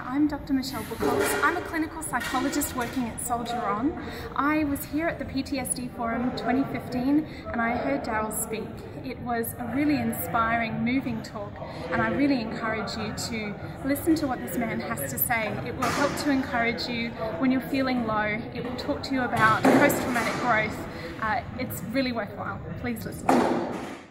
I'm Dr. Michelle Buccholz. I'm a clinical psychologist working at Soldier On. I was here at the PTSD Forum 2015 and I heard Daryl speak. It was a really inspiring, moving talk, and I really encourage you to listen to what this man has to say. It will help to encourage you when you're feeling low. It will talk to you about post-traumatic growth. It's really worthwhile. Please listen.